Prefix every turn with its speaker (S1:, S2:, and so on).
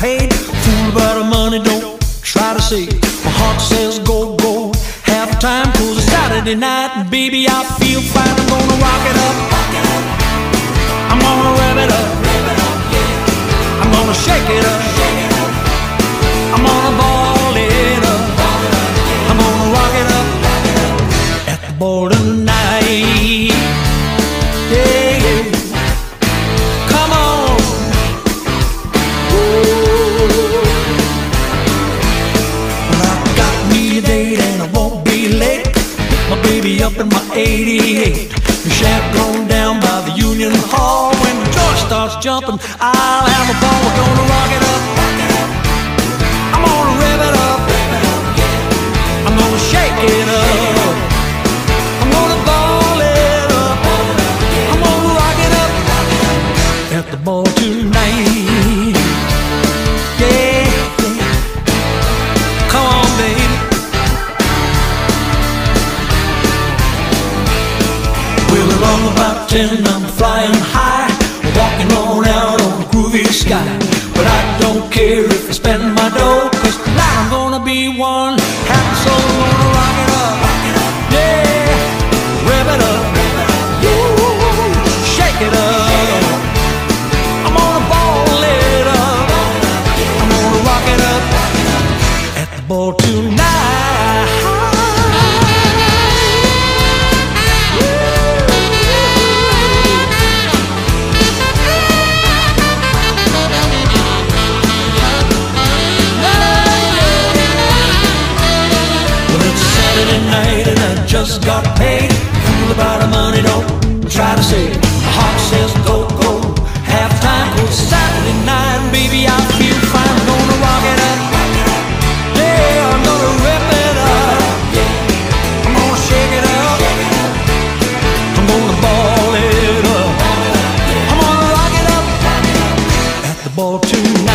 S1: paid. Fool about the money, don't try to see. My heart says go, go. Half time 'cause it's Saturday night, and baby I feel fine. I'm gonna rock it up. I'm gonna rev it up. I'm gonna shake it up. I'm gonna ball it up. I'm gonna rock it up at the ball tonight. Yeah, yeah. Come on. Ooh. Well, I got me a date and I won't be late. Pick my baby up in my 88. The chaperone down by the Union Hall. When the joint starts jumping, I'll have a ball. We're gonna rock it up. I'm gonna rev it up. I'm gonna shake it up. I'm gonna ball it up. I'm gonna rock it up at the ball tonight. Yeah, yeah. Come on, baby. Well, along about 10, I'm flying high, walking on out on the groovy sky. But I don't care if I spend my dough, 'cause tonight I'm gonna be one happy soul. Gonna rock it up, yeah, rev it up, ooh, shake it up. I'm gonna ball it up. I'm gonna rock it up at the ball tonight. Night and I just got paid. Fool about the money, don't try to save. My heart says go, go. Half time 'cause it's Saturday night, baby I feel fine. I'm gonna rock it up. Yeah, I'm gonna rip it up. I'm gonna shake it up. I'm gonna ball it up. I'm gonna rock it up at the ball tonight.